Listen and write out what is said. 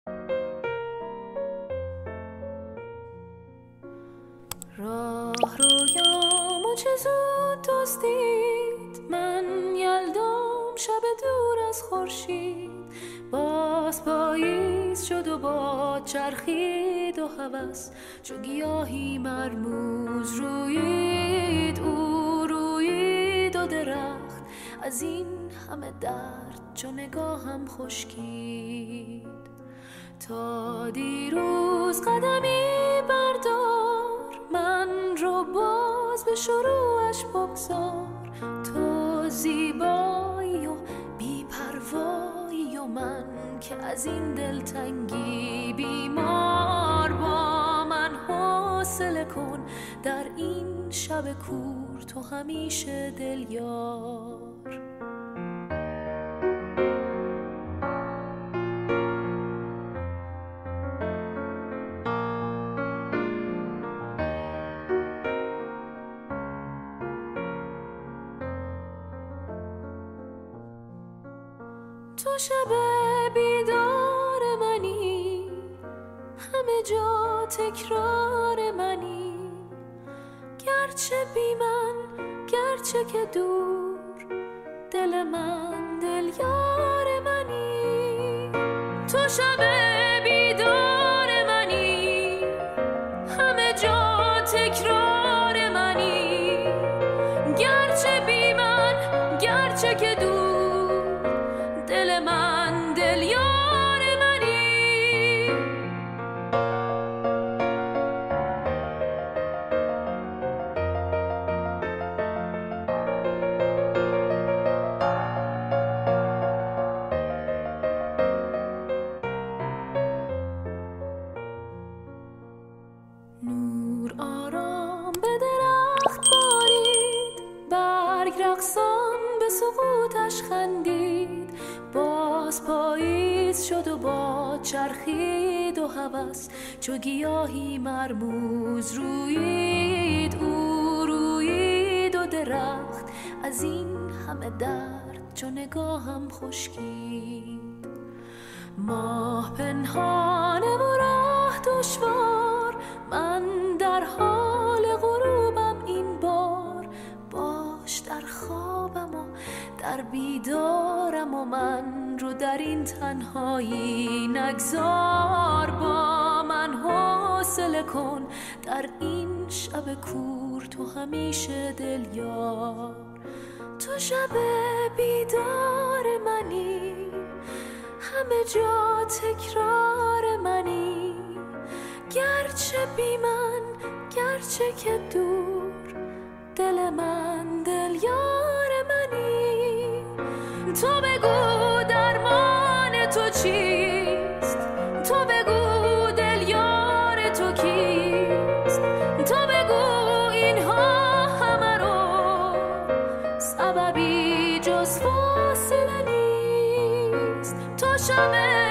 راه رویامو چه زود دزدید، من یلدام شب دور از خورشید. باز پاییز شد و باد چرخید و هوس چو گیاهی مرموز رویید. او رویید و درخت از این همه درد چو نگاهم خشکید. تا دیروز قدمی بردار، من رو باز به شروعش بگذار. تو زیبایی و بی‌پروایی و من که از این دلتنگی بیمار. با من حوصله کن در این شب کور، تو همیشه دلیار. تو شب بیدار منی، همه جا تکرار منی. گرچه بی من، گرچه که دور، دل من دل یار منی. تو شب بیدار منی، همه جا تکرار منی. گرچه بی من، گرچه که دور، دل من دل یار منی. نور آرام به درخت بارید، برگ رقصان به سقوطش خندید. باز پاییز شد و باد چرخید و هوس چو گیاهی مرموز رویید. او رویید و درخت از این همه درد چو نگاهم خشکید. ماه پنهانه و راه دشوار، من در حال غروبم این بار. باش در خوابم و در بیدارم و من رو در این تنهایی نگذار. با من حوصله کن در این شب کور، تو همیشه دلیار. تو شب بیدار منی، همه جا تکرار منی. گرچه بی من، گرچه که دور، دل من دل یار منی. تو بگو درمان تو چیست، تو بگو دل یار تو کیست. تو بگو اینها همه رو سببی جز فاصله نیست. تو شب